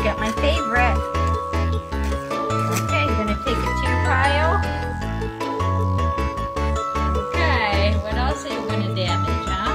Got my favorite. Okay, you're gonna take it to your pile. Okay, what else are you gonna damage, huh?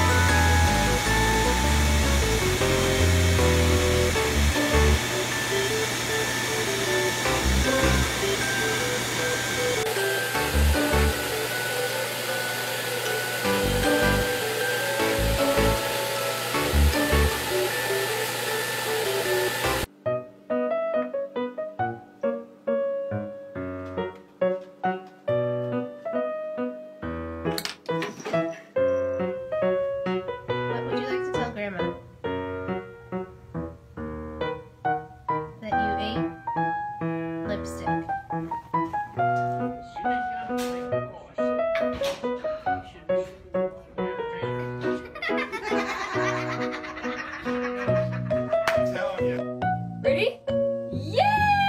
Ready? Yay!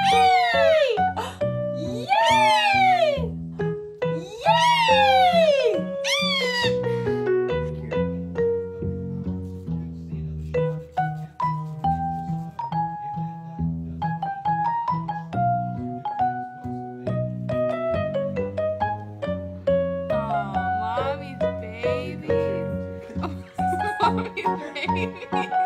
Yay! Yay! Mommy's baby. Mommy's baby.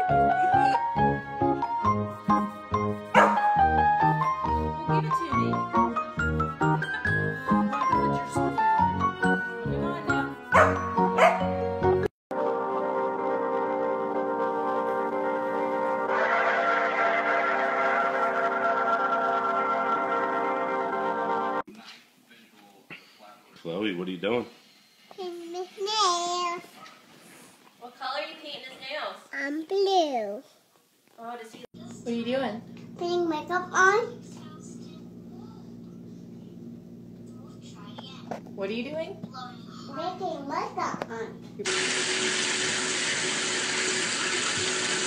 Chloe, what are you doing? Painting his nails. What color are you painting his nails? I'm blue. Oh, does he? What are you doing? Putting makeup on. What are you doing? Making makeup on.